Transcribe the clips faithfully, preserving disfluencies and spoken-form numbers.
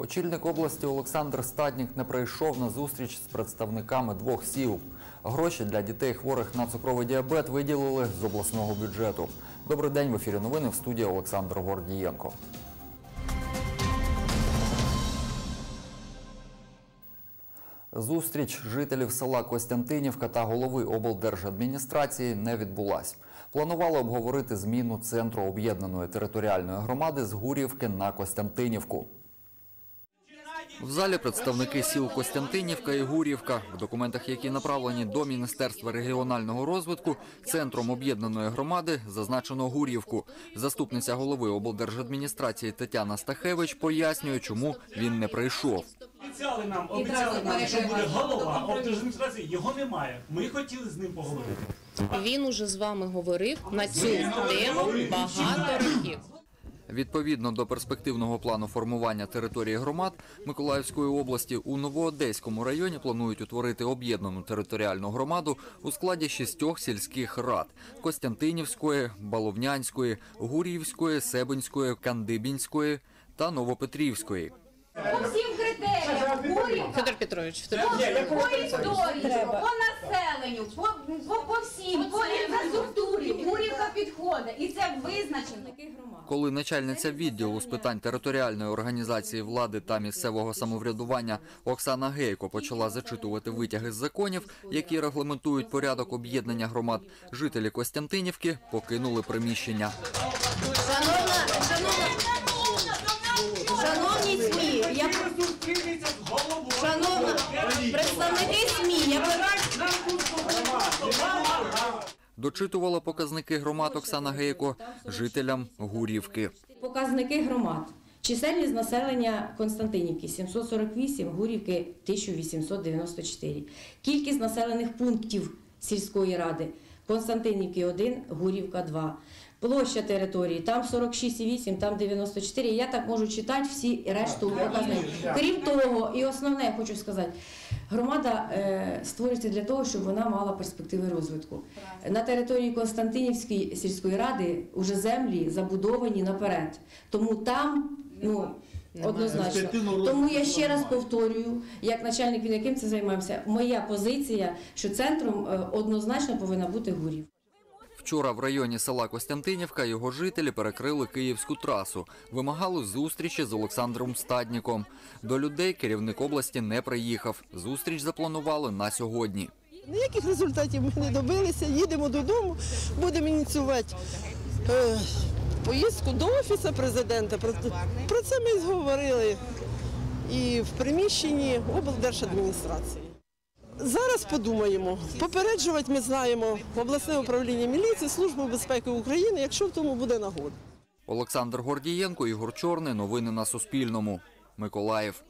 Очільник області Олександр Стаднік не прийшов на зустріч з представниками двох сіл. Гроші для дітей, хворих на цукровий діабет, виділили з обласного бюджету. Добрий день, в ефірі новини, в студії Олександр Гордієнко. Зустріч жителів села Костянтинівка та голови облдержадміністрації не відбулась. Планували обговорити зміну центру об'єднаної територіальної громади з Гур'ївки на Костянтинівку. В залі представники сіл Костянтинівка і Гур'ївка, в документах, які направлені до Міністерства регіонального розвитку, центром об'єднаної громади зазначено Гур'ївку. Заступниця голови облдержадміністрації Тетяна Стахевич пояснює, чому він не прийшов. Обіцяли нам, обіцяли нам, що буде голова облдержадміністрації, його немає. Ми хотіли з ним поговорити. Він уже з вами говорив на цю тему багато років. Відповідно до перспективного плану формування території громад Миколаївської області, у Новоодеському районі планують утворити об'єднану територіальну громаду у складі шістьох сільських рад – Костянтинівської, Баловнянської, Гур'ївської, Себенської, Кандибінської та Новопетрівської. По всім критеріям, Гур'ївка, Федор Петрович, по історії, по населенню, по, по, по всім, по інфраструктурі, Гур'ївка підходить. І це визначено. Коли начальниця відділу з питань територіальної організації влади та місцевого самоврядування Оксана Гейко почала зачитувати витяги з законів, які регламентують порядок об'єднання громад, жителі Костянтинівки покинули приміщення. Шановна, шановна, шановні СМІ, я... шановна, представники СМІ, я... Дочитувала показники громад Оксана Гейко жителям Гур'ївки. Показники громад. Чисельність населення Константинівки – сімсот сорок вісім, Гур'ївки – тисяча вісімсот дев'яносто чотири. Кількість населених пунктів сільської ради – Константинівки – один, Гур'ївка – два. Площа території, там сорок шість і вісім, там дев'яносто чотири. Я так можу читати всі решту показників. Крім того, і основне, я хочу сказати, громада е, створюється для того, щоб вона мала перспективи розвитку. На території Константинівської сільської ради вже землі забудовані наперед. Тому там, ну, однозначно. Тому я ще раз повторюю, як начальник, він яким це займався, моя позиція, що центром е, однозначно повинна бути Гур'ївка. Вчора в районі села Костянтинівка його жителі перекрили київську трасу. Вимагали зустрічі з Олександром Стадніком. До людей керівник області не приїхав. Зустріч запланували на сьогодні. Ніяких результатів ми не добилися. Їдемо додому, будемо ініціювати е, поїздку до Офісу президента. Про, про це ми зговорили і в приміщенні облдержадміністрації. Зараз подумаємо. Попереджувати ми знаємо обласне управління міліції, Службу безпеки України, якщо в тому буде нагода. Олександр Гордієнко, Ігор Чорний. Новини на Суспільному. Миколаїв.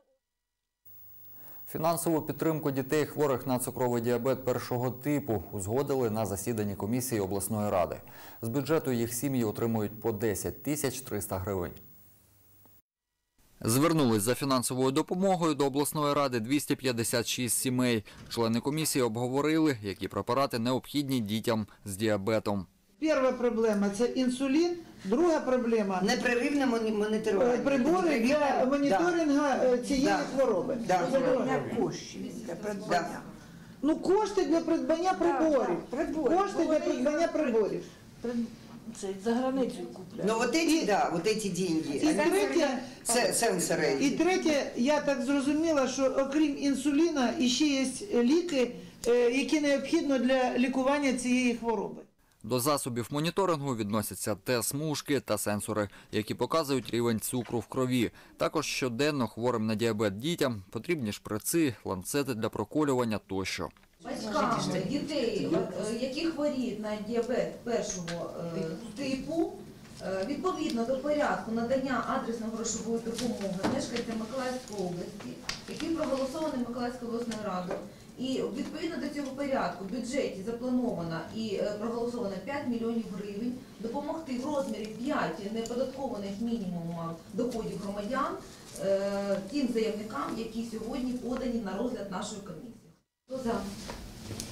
Фінансову підтримку дітей, хворих на цукровий діабет першого типу, узгодили на засіданні комісії обласної ради. З бюджету їх сім'ї отримують по десять тисяч триста гривень. Звернулись за фінансовою допомогою до обласної ради двісті п'ятдесят шість сімей. Члени комісії обговорили, які препарати необхідні дітям з діабетом. Перша проблема – це інсулін. Друга проблема – непреривне моніторування. Прибори для моніторингу да. цієї да. хвороби. Да. Для коштів для придбання. Да. Ну, кошти для придбання приборів. Да, да. Кошти для придбання приборів. Це за границею купляють. Ну, от ці, да, от ці деньги. І третє, сенсори. І третє, я так зрозуміла, що окрім інсуліна, іще є ліки, які необхідно для лікування цієї хвороби. До засобів моніторингу відносяться тест-смужки та сенсори, які показують рівень цукру в крові. Також щоденно хворим на діабет дітям потрібні шприци, ланцети для проколювання тощо. Батькам дітей, які хворіють на діабет першого типу, відповідно до порядку надання адресно-грошової допомоги мешканцям Миколаївської області, який проголосований Миколаївською обласною радою, і відповідно до цього порядку в бюджеті заплановано і проголосовано п'ять мільйонів гривень допомогти в розмірі п'яти неоподаткованих мінімумів доходів громадян тим заявникам, які сьогодні подані на розгляд нашої комісії. Хто за?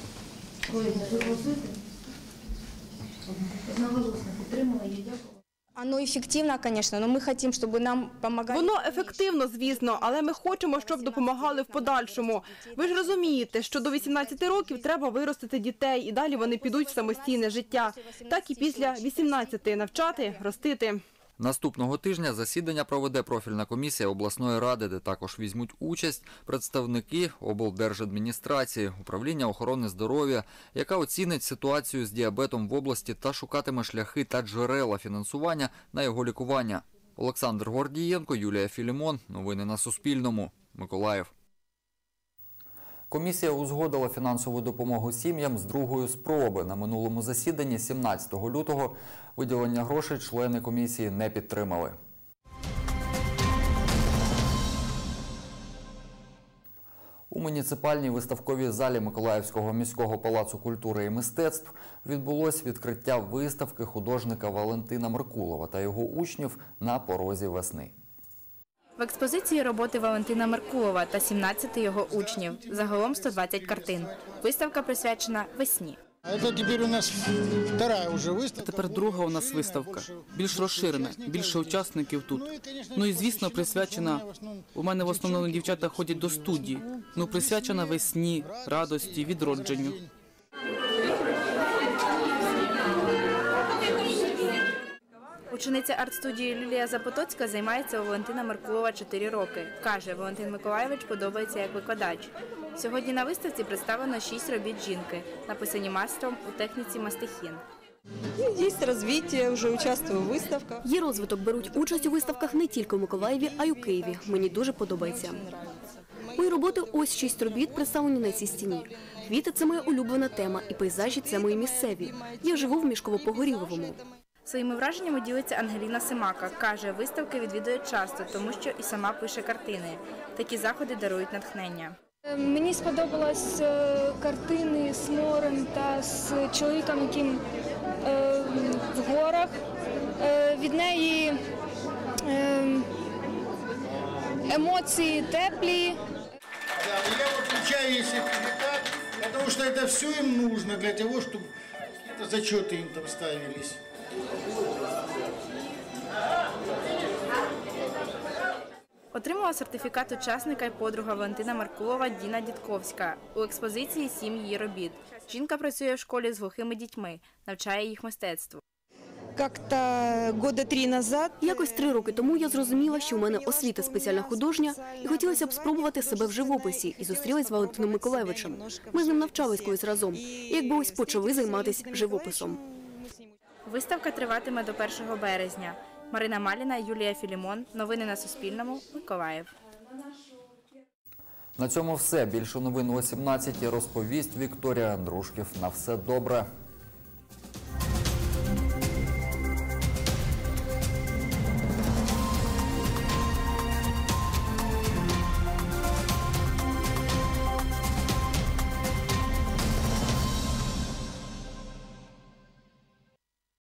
Колеги, ви голосуєте? Одноголосно підтримала, я дякую. Воно ефективно, звісно, але ми хочемо, щоб нам допомагали. Воно ефективно, звісно, але ми хочемо, щоб допомагали в подальшому. Ви ж розумієте, що до вісімнадцяти років треба виростити дітей, і далі вони підуть в самостійне життя. Так і після вісімнадцяти навчати, ростити. Наступного тижня засідання проведе профільна комісія обласної ради, де також візьмуть участь представники облдержадміністрації, управління охорони здоров'я, яка оцінить ситуацію з діабетом в області та шукатиме шляхи та джерела фінансування на його лікування. Олександр Гордієнко, Юлія Філімон. Новини на Суспільному. Миколаїв. Комісія узгодила фінансову допомогу сім'ям з другої спроби. На минулому засіданні сімнадцятого лютого виділення грошей члени комісії не підтримали. У муніципальній виставковій залі Миколаївського міського палацу культури і мистецтв відбулось відкриття виставки художника Валентина Меркулова та його учнів «На порозі весни». В експозиції роботи Валентина Меркулова та сімнадцяти його учнів. Загалом сто двадцять картин. Виставка присвячена весні. Це тепер у нас вторая вже виставка. Тепер друга у нас виставка. Більш розширена, більше учасників тут. Ну і, звісно, присвячена, у мене в основному дівчата ходять до студії, ну присвячена весні, радості, відродженню. Учениця арт-студії Лілія Запотоцька займається у Валентина Меркулова чотири роки. Каже, Валентин Миколайович подобається як викладач. Сьогодні на виставці представлено шість робіт жінки, написані майстром у техніці мастихін. Є розвиття, вже участвую у виставках. Є розвиток, беруть участь у виставках не тільки в Миколаєві, а й у Києві. Мені дуже подобається. Мої роботи – ось шість робіт, представлені на цій стіні. Квіти – це моя улюблена тема, і пейзажі – це мої місцеві. Я живу в Мішково-Погоріловому. Своїми враженнями ділиться Ангеліна Семака. Каже, виставки відвідує часто, тому що і сама пише картини. Такі заходи дарують натхнення. Мені сподобалась картини з морем та з чоловіком, яким е, в горах. Е, від неї е, емоції теплі. Я виключаю їх сертифікат, тому що це все їм потрібно для того, щоб зачети їм там ставились. Отримала сертифікат учасника і подруга Валентина Меркулова Діна Дідковська. У експозиції сім її робіт. Жінка працює в школі з глухими дітьми, навчає їх мистецтву. Якось три роки тому я зрозуміла, що у мене освіта спеціальна художня, і хотілося б спробувати себе в живописі, і зустрілась з Валентином Миколайовичем. Ми з ним навчались колись разом, і якби ось почали займатися живописом. Виставка триватиме до першого березня. Марина Маліна, Юлія Філімон. Новини на Суспільному. Миколаїв. На цьому все. Більше новин о сімнадцятій розповість Вікторія Андрушків. На все добре.